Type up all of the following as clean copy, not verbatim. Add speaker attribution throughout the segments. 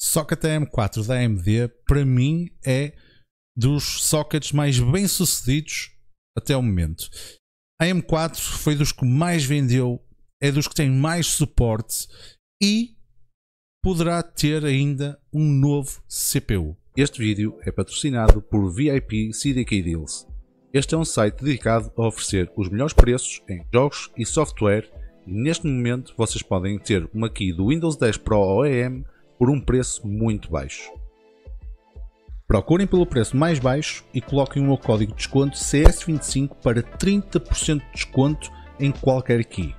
Speaker 1: socket AM4 da AMD para mim é dos sockets mais bem sucedidos até o momento. A AM4 foi dos que mais vendeu, é dos que tem mais suporte e poderá ter ainda um novo CPU.
Speaker 2: Este vídeo é patrocinado por VIP CDK Deals. Este é um site dedicado a oferecer os melhores preços em jogos e software e neste momento vocês podem ter uma key do Windows 10 Pro OEM por um preço muito baixo. Procurem pelo preço mais baixo e coloquem o meu código de desconto CS25 para 30% de desconto em qualquer key.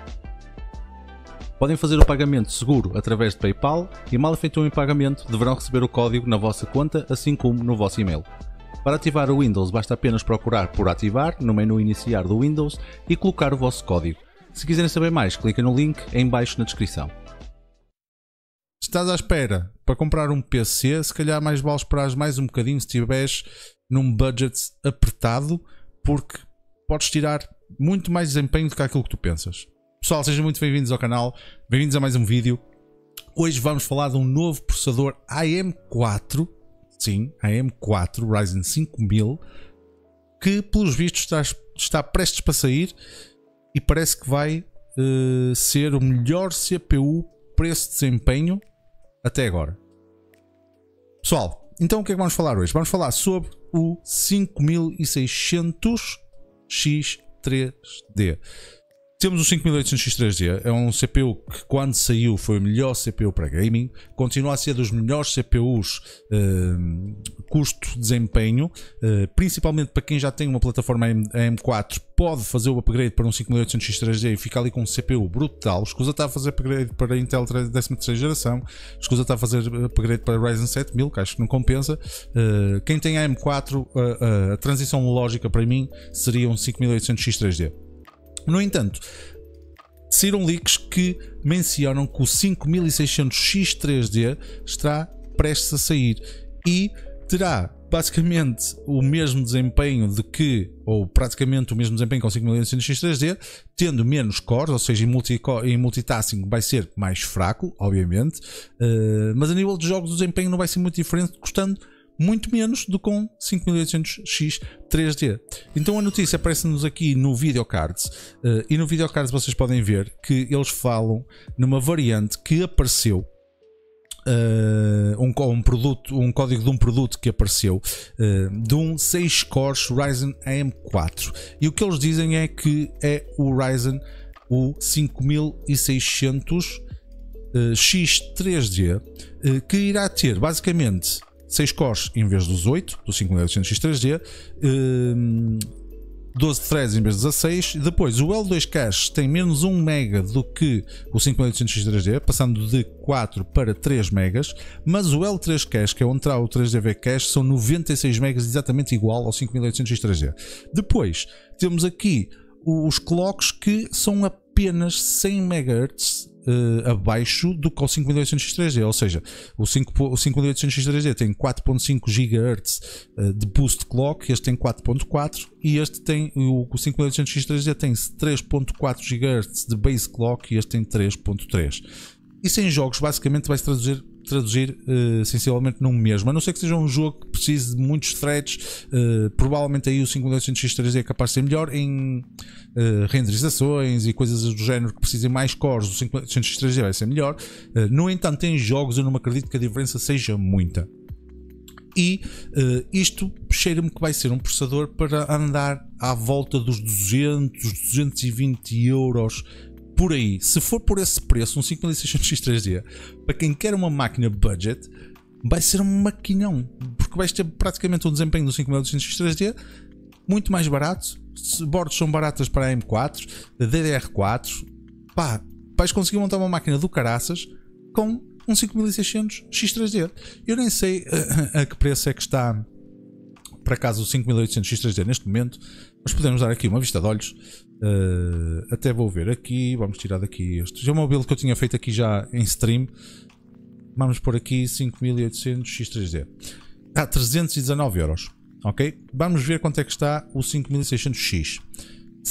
Speaker 2: Podem fazer o pagamento seguro através de PayPal e mal efetuem o pagamento deverão receber o código na vossa conta assim como no vosso e-mail. Para ativar o Windows basta apenas procurar por ativar no menu iniciar do Windows e colocar o vosso código. Se quiserem saber mais, cliquem no link em baixo na descrição.
Speaker 1: Estás à espera para comprar um PC, se calhar mais vale esperar mais um bocadinho se estiveres num budget apertado, porque podes tirar muito mais desempenho do que aquilo que tu pensas. Pessoal, sejam muito bem-vindos ao canal, bem-vindos a mais um vídeo. Hoje vamos falar de um novo processador AM4, sim, AM4 Ryzen 5000, que pelos vistos está prestes para sair e parece que vai ser o melhor CPU preço-desempenho até agora. Pessoal, então o que é que vamos falar hoje? Vamos falar sobre o 5600 X3D. Temos o 5800 X3D, é um CPU que quando saiu foi o melhor CPU para gaming, continua a ser dos melhores CPUs custo-desempenho, principalmente para quem já tem uma plataforma AM4, pode fazer o upgrade para um 5800 X3D e ficar ali com um CPU brutal. Escusa está a fazer upgrade para Intel 13ª geração, escusa está a fazer upgrade para Ryzen 7000, que acho que não compensa. Quem tem AM4, a transição lógica para mim seria um 5800 X3D. No entanto, saíram leaks que mencionam que o 5600 X3D está prestes a sair e terá basicamente o mesmo desempenho ou praticamente o mesmo desempenho que o 5600 X3D, tendo menos cores, ou seja, em multitasking vai ser mais fraco, obviamente, mas a nível de jogos o desempenho não vai ser muito diferente, custando muito menos do que um 5800 X3D. Então a notícia aparece-nos aqui no Videocards, e no Videocards vocês podem ver que eles falam numa variante que apareceu, um código de um produto que apareceu, de um 6 cores Ryzen AM4, e o que eles dizem é que é o Ryzen o 5600 X3D, que irá ter basicamente 6 cores em vez dos 8 do 5800 X3D, 12 threads em vez de 16. Depois o L2 cache tem menos 1 MB do que o 5800 X3D, passando de 4 para 3 MB, mas o L3 cache, que é onde está o 3DV cache, são 96 MB, exatamente igual ao 5800 X3D. Depois temos aqui os clocks que são apenas 100 MHz abaixo do que o 5800 X3D, ou seja, o 5800 X3D tem 4.5 GHz de boost clock, este tem 4.4 e este tem, o 5800 X3D tem 3.4 GHz de base clock e este tem 3.3. Isso em jogos basicamente vai-se traduzir sensivelmente num mesmo, a não ser que seja um jogo que precise de muitos threads. Provavelmente aí o 5800 X3D é capaz de ser melhor em renderizações e coisas do género que precisem mais cores. O 5800 X3D vai ser melhor. No entanto, em jogos eu não me acredito que a diferença seja muita. E isto cheira-me que vai ser um processador para andar à volta dos 200-220 euros por aí. Se for por esse preço, um 5600 X3D, para quem quer uma máquina budget, vai ser um maquinão, porque vais ter praticamente o desempenho do 5800 X3D, muito mais barato, bordos são baratas para a M4, DDR4, pá, vais conseguir montar uma máquina do caraças com um 5600 X3D. Eu nem sei a que preço é que está por acaso o 5800 X3D neste momento, mas podemos dar aqui uma vista de olhos. Até vou ver aqui, vamos tirar daqui este. Já é uma build que eu tinha feito aqui já em stream. Vamos por aqui 5800 X3D. Está a 319 euros. Ok? Vamos ver quanto é que está o 5600X.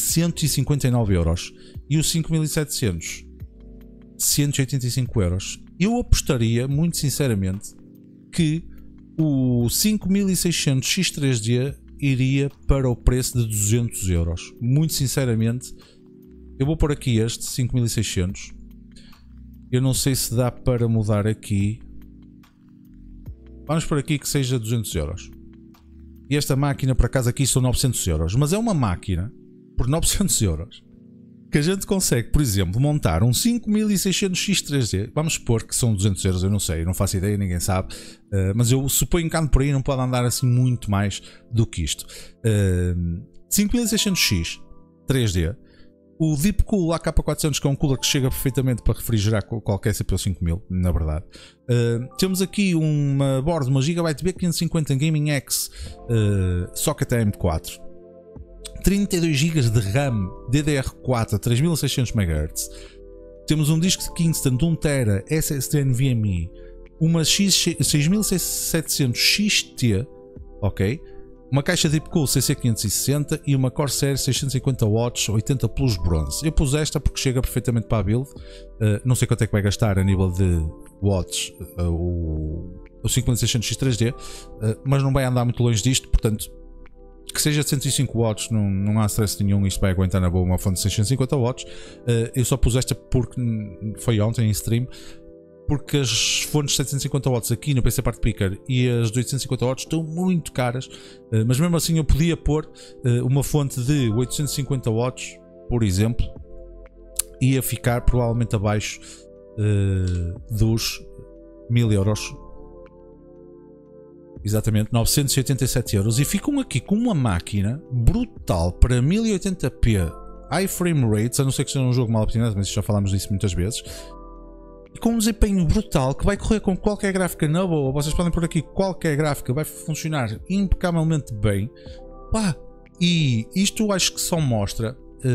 Speaker 1: 159 euros. E o 5700, 185 euros. Eu apostaria, muito sinceramente, que o 5600 X3D iria para o preço de 200 euros. Muito sinceramente, eu vou pôr aqui este 5600. Eu não sei se dá para mudar aqui. Vamos por aqui que seja 200 euros. E esta máquina, por acaso, aqui são 900 euros. Mas é uma máquina por 900 euros que a gente consegue, por exemplo, montar um 5600 X3D. Vamos supor que são 200 euros, eu não sei, eu não faço ideia, ninguém sabe. Mas eu suponho que ando por aí, não pode andar assim muito mais do que isto. 5600X 3D. O Deepcool AK400, que é um cooler que chega perfeitamente para refrigerar qualquer CPU 5000, na verdade. Temos aqui uma board, uma Gigabyte B550 Gaming X Socket AM4. 32 GB de RAM DDR4 a 3600 MHz. Temos um disco de Kingston de 1TB SSD NVMe, uma 6700 XT, ok? Uma caixa Deepcool CC560 e uma Corsair 650W 80 Plus bronze. Eu pus esta porque chega perfeitamente para a build. Não sei quanto é que vai gastar a nível de watts o 5600 X3D, mas não vai andar muito longe disto, portanto que seja de 105 watts não há stress nenhum, isto vai aguentar na boa uma fonte de 650 watts. Eu só pus esta porque foi ontem em stream, porque as fontes de 750 watts aqui no PC Part Picker e as de 850 watts estão muito caras, mas mesmo assim eu podia pôr uma fonte de 850 watts, por exemplo, ia ficar provavelmente abaixo dos 1000 euros. Exatamente, 987 euros. E ficam aqui com uma máquina brutal para 1080p high frame rates, a não ser que seja um jogo mal optimizado, mas já falámos disso muitas vezes. E com um desempenho brutal que vai correr com qualquer gráfica na boa. Vocês podem pôr aqui qualquer gráfica, vai funcionar impecavelmente bem. Pá, e isto eu acho que só mostra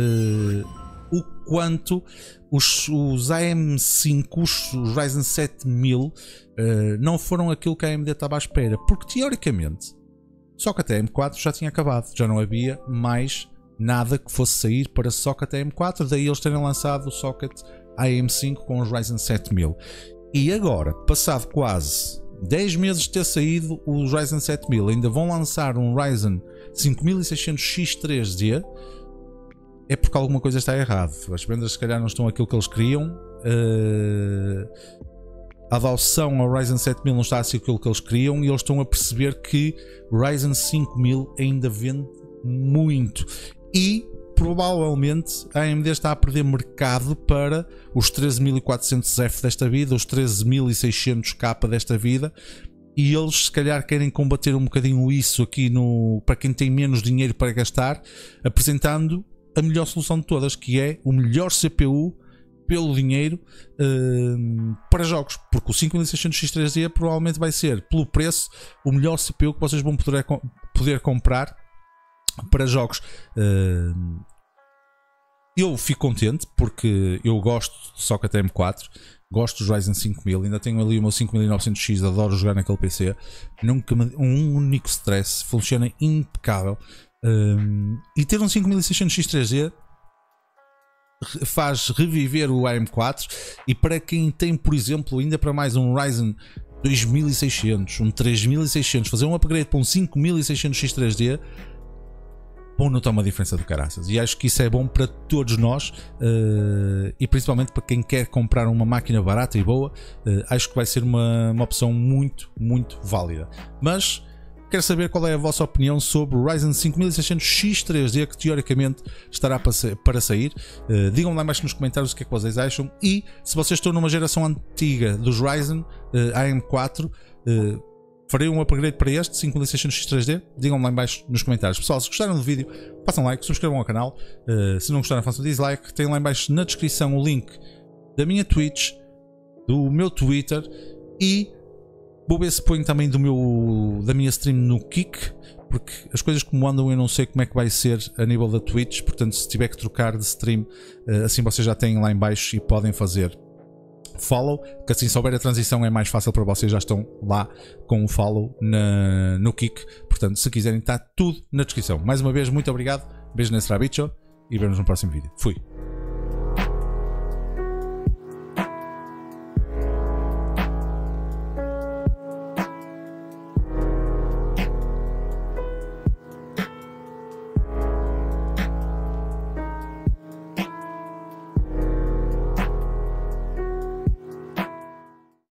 Speaker 1: o quanto os AM5, os Ryzen 7000 não foram aquilo que a AMD estava à espera, porque teoricamente Socket AM4 já tinha acabado, já não havia mais nada que fosse sair para Socket AM4, daí eles terem lançado o Socket AM5 com os Ryzen 7000. E agora, passado quase 10 meses de ter saído os Ryzen 7000, ainda vão lançar um Ryzen 5600 X3D. É porque alguma coisa está errado. As vendas se calhar não estão aquilo que eles queriam. A adoção ao Ryzen 7000 não está a ser aquilo que eles queriam, e eles estão a perceber que o Ryzen 5000 ainda vende muito. E provavelmente a AMD está a perder mercado para os 13400F desta vida, os 13600K desta vida. E eles se calhar querem combater um bocadinho isso aqui para quem tem menos dinheiro para gastar, apresentando a melhor solução de todas, que é o melhor CPU pelo dinheiro para jogos, porque o 5600 X3D provavelmente vai ser, pelo preço, o melhor CPU que vocês vão poder comprar para jogos. Eu fico contente porque eu gosto de Socket M4, gosto dos Ryzen 5000, ainda tenho ali o meu 5900X, adoro jogar naquele PC, nunca um único stress, funciona impecável. E ter um 5600 X3D faz reviver o AM4. E para quem tem, por exemplo, ainda para mais um Ryzen 2600, um 3600, fazer um upgrade para um 5600 X3D, bom, não está uma diferença do caraças. E acho que isso é bom para todos nós, e principalmente para quem quer comprar uma máquina barata e boa. Acho que vai ser uma opção muito, muito válida. Mas quero saber qual é a vossa opinião sobre o Ryzen 5600 X3D, que teoricamente estará para sair. Digam lá embaixo nos comentários o que é que vocês acham, e se vocês estão numa geração antiga dos Ryzen AM4, farei um upgrade para este 5600 X3D? Digam lá embaixo nos comentários. Pessoal, se gostaram do vídeo, façam like, subscrevam ao canal. Se não gostaram, façam dislike. Tem lá embaixo na descrição o link da minha Twitch, do meu Twitter, e vou ver se ponho também da minha stream no Kick, porque as coisas como andam eu não sei como é que vai ser a nível da Twitch. Portanto, se tiver que trocar de stream, assim vocês já têm lá em baixo e podem fazer follow, que assim, se houver a transição é mais fácil para vocês, já estão lá com o follow no Kick. Portanto, se quiserem, está tudo na descrição. Mais uma vez, muito obrigado, beijo nesse rabicho e vemos no próximo vídeo. Fui!